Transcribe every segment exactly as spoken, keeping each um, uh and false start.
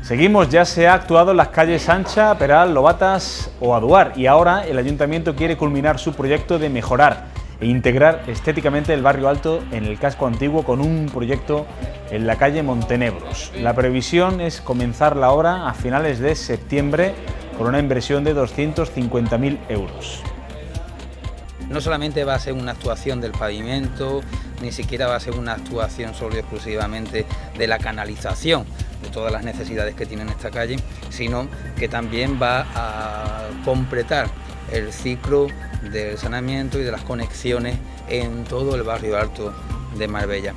Seguimos, ya se ha actuado en las calles Sancha, Peral, Lobatas o Aduar y ahora el Ayuntamiento quiere culminar su proyecto de mejorar e integrar estéticamente el barrio alto en el casco antiguo con un proyecto en la calle Montenebros. La previsión es comenzar la obra a finales de septiembre con una inversión de doscientos cincuenta mil euros. No solamente va a ser una actuación del pavimento, ni siquiera va a ser una actuación solo y exclusivamente de la canalización, de todas las necesidades que tiene esta calle, sino que también va a completar el ciclo del saneamiento y de las conexiones en todo el barrio alto de Marbella.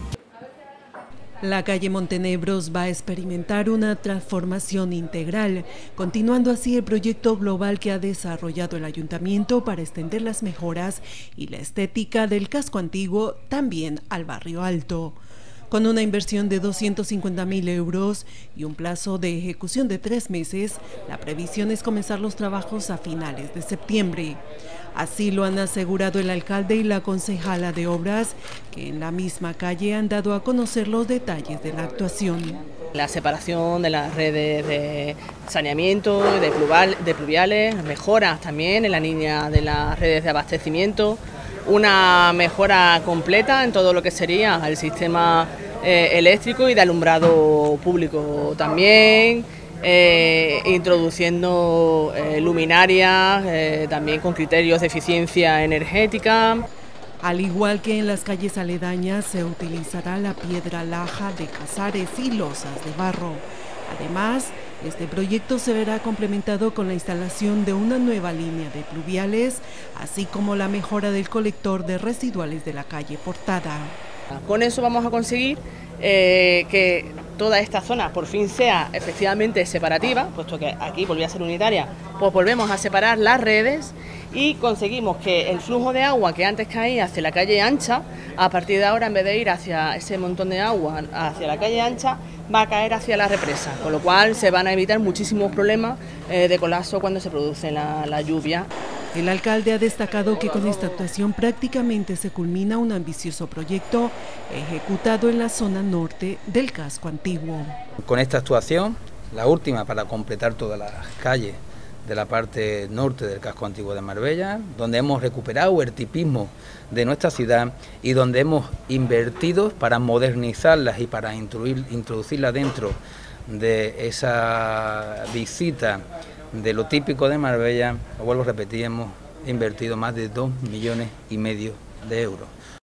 La calle Montenebros va a experimentar una transformación integral, continuando así el proyecto global que ha desarrollado el Ayuntamiento para extender las mejoras y la estética del casco antiguo también al barrio alto. Con una inversión de doscientos cincuenta mil euros y un plazo de ejecución de tres meses, la previsión es comenzar los trabajos a finales de septiembre. Así lo han asegurado el alcalde y la concejala de obras, que en la misma calle han dado a conocer los detalles de la actuación. La separación de las redes de saneamiento, de, pluvial, de pluviales, mejoras también en la línea de las redes de abastecimiento, una mejora completa en todo lo que sería el sistema eh, eléctrico y de alumbrado público también, eh, introduciendo eh, luminarias eh, también con criterios de eficiencia energética. Al igual que en las calles aledañas, se utilizará la piedra laja de Casares y losas de barro. Además, este proyecto se verá complementado con la instalación de una nueva línea de pluviales, así como la mejora del colector de residuales de la calle Portada. Con eso vamos a conseguir eh, que toda esta zona por fin sea efectivamente separativa, puesto que aquí volvía a ser unitaria, pues volvemos a separar las redes y conseguimos que el flujo de agua que antes caía hacia la calle ancha, a partir de ahora en vez de ir hacia ese montón de agua hacia la calle ancha, va a caer hacia la represa, con lo cual se van a evitar muchísimos problemas eh, de colapso cuando se produce la, la lluvia. El alcalde ha destacado que con esta actuación prácticamente se culmina un ambicioso proyecto ejecutado en la zona norte del casco antiguo. Con esta actuación, la última para completar todas las calles de la parte norte del casco antiguo de Marbella, donde hemos recuperado el tipismo de nuestra ciudad y donde hemos invertido para modernizarlas y para introducirlas dentro de esa visita de lo típico de Marbella. Lo vuelvo a repetir, hemos invertido más de dos millones y medio de euros.